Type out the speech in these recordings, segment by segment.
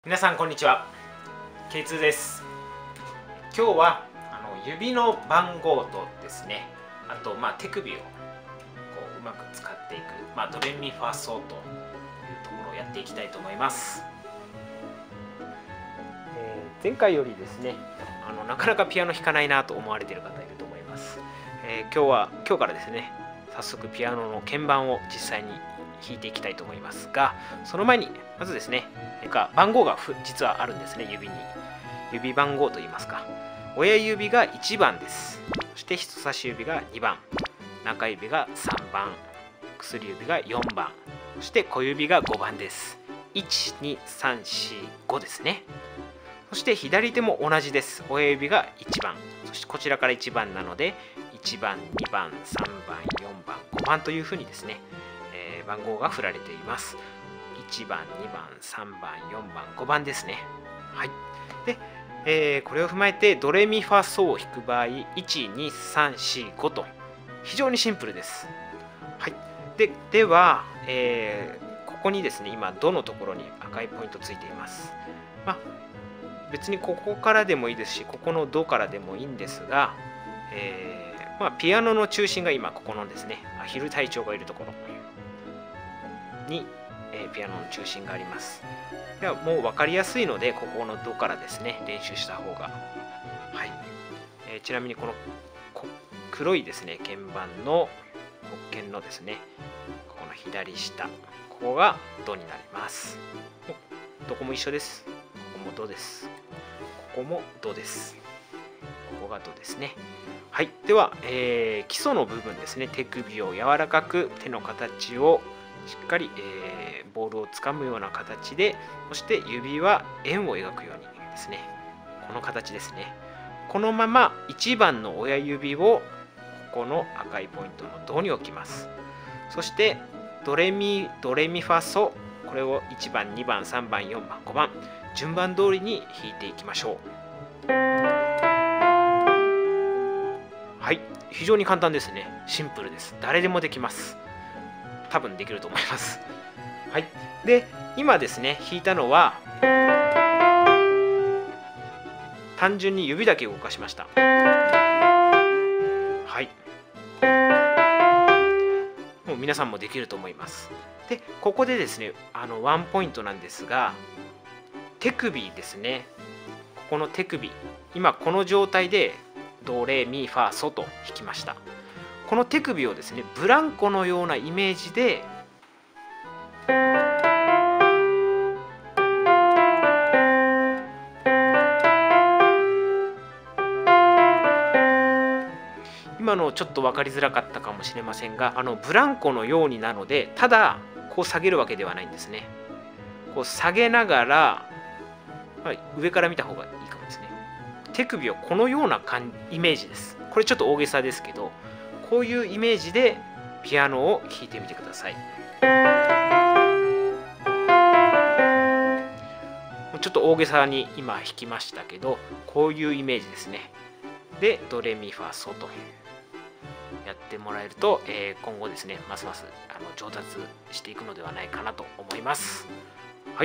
皆さんこんにちは。 K2 です。今日は指の番号とですね、あと手首をこううまく使っていく、ドレミファソというところをやっていきたいと思います。前回よりですね、なかなかピアノ弾かないなと思われている方いると思います。今日からですね、早速ピアノの鍵盤を実際に弾いていきたいと思いますが、その前にまずですね、番号が実はあるんですね。指番号といいますか、親指が1番です。そして人差し指が2番、中指が3番、薬指が4番、そして小指が5番です。1、2、3、4、5ですね。そして左手も同じです。親指が1番、そしてこちらから1番なので1番、2番、3番、4番、5番というふうにですね、番号が振られています。1番、2番、3番、4番、5番ですね。はい。で、これを踏まえてドレミファソを弾く場合、1、2、3、4、5と非常にシンプルです。はい。では、ここにですね、今ドのところに赤いポイントついています。別にここからでもいいですし、ここのドからでもいいんですが、ピアノの中心が今ここのですね、アヒル隊長がいるところに、ピアノの中心があります。ではもう分かりやすいので、ここのドからですね、練習した方が。はい。ちなみにこの黒いですね、鍵盤の黒鍵のですね、ここの左下、ここがドになります。どこも一緒です。ここもドです。ここもドです。ここがドですね。はい。では、基礎の部分ですね、手首を柔らかく、手の形をしっかり、ボールをつかむような形で、そして指は円を描くようにですね、この形ですね。このまま1番の親指をここの赤いポイントのドに置きます。そしてドレミファソ、これを1番、2番、3番、4番、5番、順番通りに弾いていきましょう。はい、非常に簡単ですね。シンプルです。誰でもできます。多分できると思います。はい。で、今ですね、弾いたのは単純に指だけ動かしました。はい。もう皆さんもできると思います。で、ここでですね、ワンポイントなんですが、手首ですね。ここの手首、今この状態でドレミファソと弾きました。この手首をですね、ブランコのようなイメージで今のちょっと分かりづらかったかもしれませんが、ブランコのようになので、ただこう下げるわけではないんですね。こう下げながら、上から見た方がいいかもですね。手首をこのようなイメージです。これちょっと大げさですけど、こういうイメージでピアノを弾いてみてください。ちょっと大げさに今弾きましたけど、こういうイメージですね。で、ドレミファソとやってもらえると、今後ですね、ますます上達していくのではないかなと思います。はい。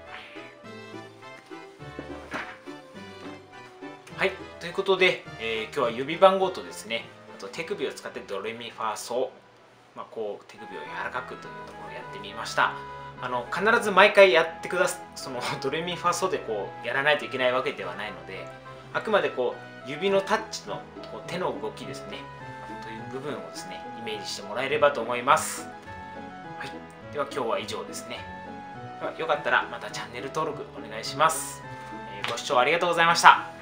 はい、ということで、今日は指番号とですね、あと手首を使ってドレミファソ、こう手首を柔らかくというところをやってみました。必ず毎回やってくださそのドレミファソでこうやらないといけないわけではないので、あくまでこう指のタッチのこう手の動きですねという部分をですね、イメージしてもらえればと思います。はい、では今日は以上ですね。よかったらまたチャンネル登録お願いします。ご視聴ありがとうございました。